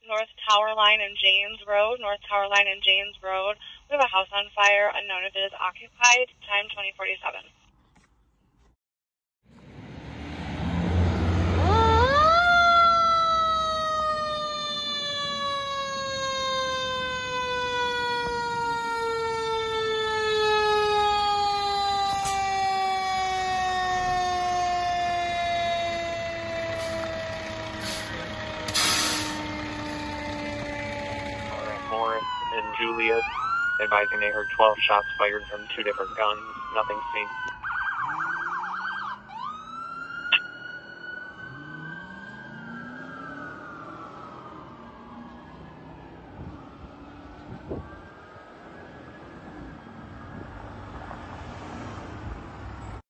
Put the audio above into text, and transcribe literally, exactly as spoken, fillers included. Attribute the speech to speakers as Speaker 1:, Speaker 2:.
Speaker 1: North Tower Line and Janes Road. North Tower Line and Janes Road. We have a house on fire, unknown if it is occupied. Time twenty forty-seven.
Speaker 2: Morris and Juliet, advising they heard twelve shots fired from two different guns. Nothing seen.